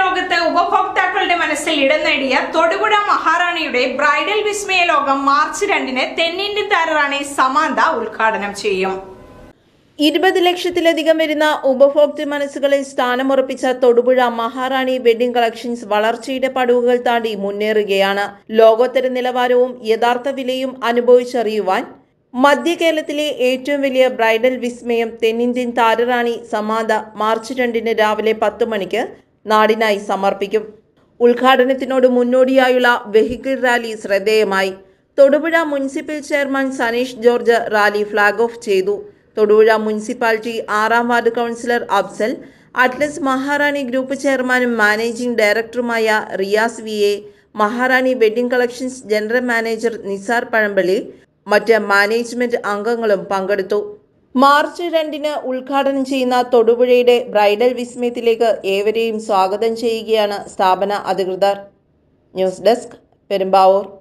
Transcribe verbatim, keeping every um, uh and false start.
ലോകത്ത് ഉപഭോക്താക്കളുടെ മനസ്സിൽ ഇടം നേടിയ തൊടുപുഴ മഹാറാണിയുടെ ബ്രൈഡൽ വിസ്മയ ലോകം മാർച്ച് രണ്ടിന് തെന്നിന്ത്യൻ താരറാണി സമാന്ത ഉദ്ഘാടനം ചെയ്യും. ഇരുപത് ലക്ഷത്തിലധികം വരുന്ന ഉപഭോക്തൃ മനസ്സുകളിൽ സ്ഥാനമുറപ്പിച്ച തൊടുപുഴ മഹാറാണി വെഡിംഗ് കളക്ഷൻസ് വളർച്ചയുടെ പടവുകൾ താണ്ടി മുന്നേറുകയാണ്. ലോകോത്തര നിലവാരവും യഥാർത്ഥ വിലയും അനുഭവിച്ചറിയുവാൻ മധ്യ കേരളത്തിലെ ഏറ്റവും വലിയ ബ്രൈഡൽ വിസ്മയം തെന്നിന്ത്യൻ താരറാണി സമാന്ത മാർച്ച് രണ്ടിന് രാവിലെ പത്ത് മണിക്ക് നാടിനായി സമർപ്പിക്കും. ഉദ്ഘാടനത്തിനോട് മുന്നോടിയായുള്ള വെഹിക്കിൾ റാലി ശ്രദ്ധേയമായി. Thodupuzha municipal chairman Sanish George rally flag off ചെയ്തു. തൊടുപുഴ മുനിസിപ്പാലിറ്റി ആറാം ward councillor Afsal, Atlas Maharani group ചെയർമാനും മാനേജിംഗ് ഡയറക്ടറുമായ Riyas V A, Maharani wedding collections general manager Nisar Pazhampally, മറ്റ് മാനേജ്മെന്റ് അംഗങ്ങളും പങ്കെടുത്തു. മാർച്ച് രണ്ടിന് ഉദ്ഘാടനം ചെയ്യുന്ന തൊടുപുഴയുടെ ബ്രൈഡൽ വിസ്മയത്തിലേക്ക് ഏവരെയും സ്വാഗതം ചെയ്യുകയാണ് സ്ഥാപന അധികൃതർ. News desk, Perumbavoor.